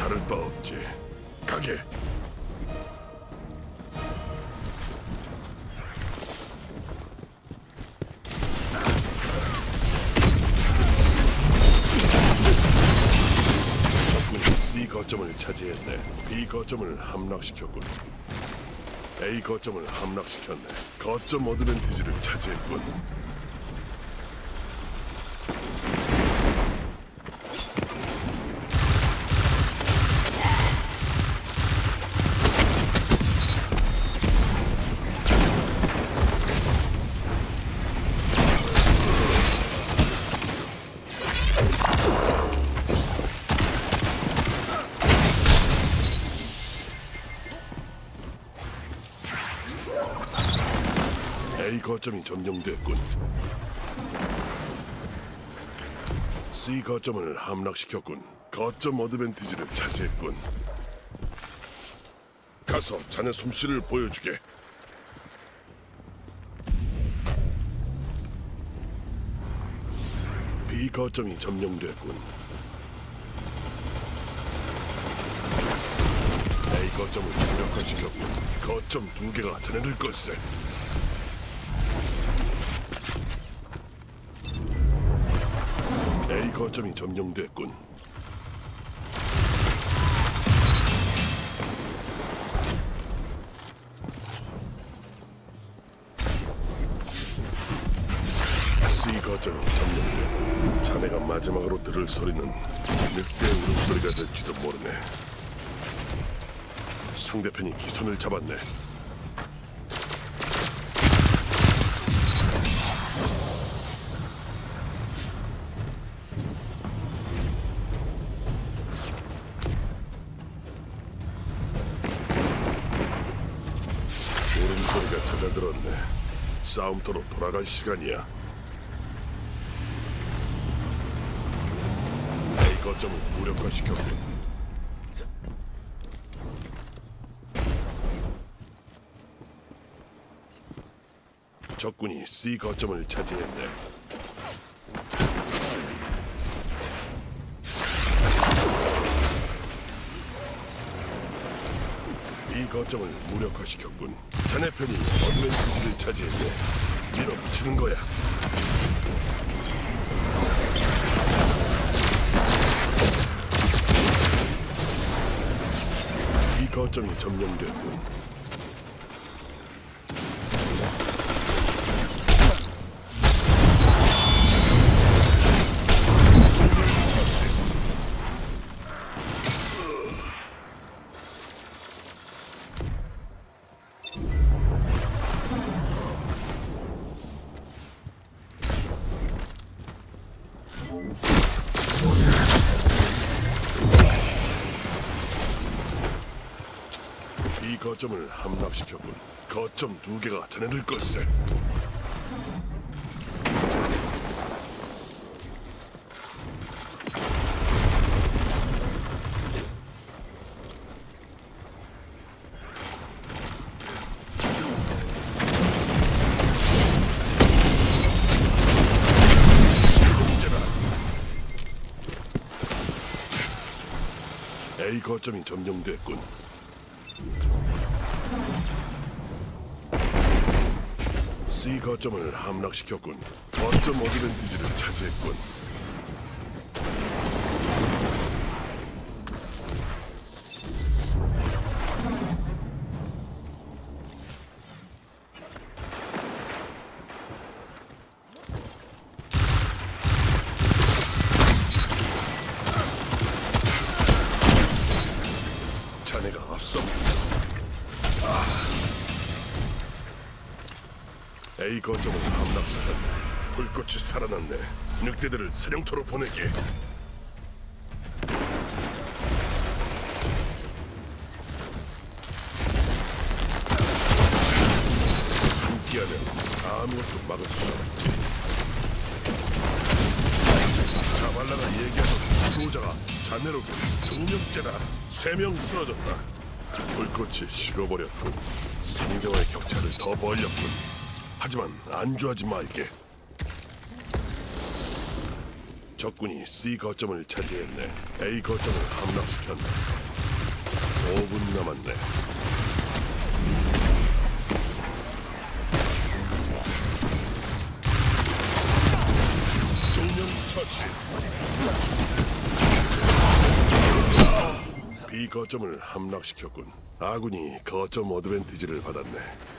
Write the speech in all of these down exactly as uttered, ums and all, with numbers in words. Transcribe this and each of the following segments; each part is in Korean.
다를 바 없지. 가게. 적군이 C 거점을 차지했네. B 거점을 함락시켰군. A 거점을 함락시켰네. 거점 어드밴티지를 차지했군. A 거점이 점령됐군. C 거점을 함락시켰군. 거점 어드밴티지를 차지했군. 가서 자네 솜씨를 보여주게. B 거점이 점령됐군. A 거점을 무력화시켰군. 거점 두 개가 자네들 걸세. A 거점이 점령됐군. C 거점이 점령됐군. 자네가 마지막으로 들을 소리는 늑대 울음소리가 될지도 모르네. 상대편이 기선을 잡았네. 울음소리가 잦아들었네. 싸움터로 돌아갈 시간이야. A 거점을 무력화시켰군. 적군이 C 거점을 차지했네. B 거점을 무력화시켰군. 자네 편이 어드밴티지를 차지했네. 밀어붙이는 거야. B 거점이 점령됐군. 이 거점을 함락시켰군. 거점 두 개가 자네들 걸세. A 거점이 점령됐군. C 거점을 함락시켰군. 거점 어드밴티지를 차지했군. 자네가 앞서. 아. A 거점을 함락시켰네. 불꽃이 살아났네. 늑대들을 사령터로 보내게. 함께하면 아무것도 막을 수 없지. 자발라가 얘기하던 수호자가 자네로 두 명째다. 세 명 쓰러졌다. 불꽃이 식어버렸군. 생명의 격차를 더 벌렸군. 하지만 안주하지 말게. 적군이 C 거점을 차지했네. A 거점을 함락시켰네. 오 분 남았네. 두명 처치. B 거점을 함락시켰군. 아군이 거점 어드밴티지를 받았네.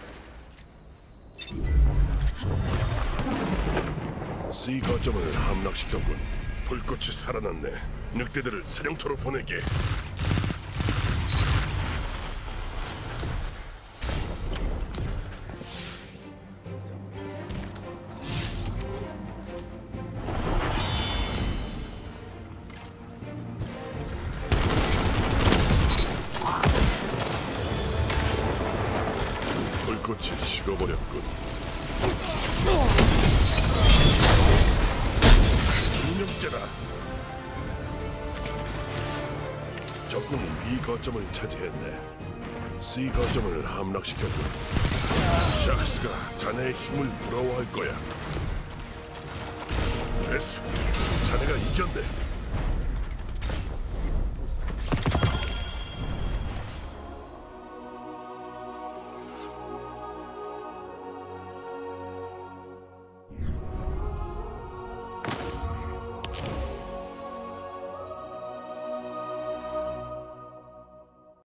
C 거점을 함락시켰군. 불꽃이 살아났네. 늑대들을 사령터로 보내게. 불꽃이 식어버렸군. 운명제다. 적군이 B 거점을 차지했네. C 거점을 함락시켰군. 샥스가 자네의 힘을 부러워할 거야. 됐어. 자네가 이겼네.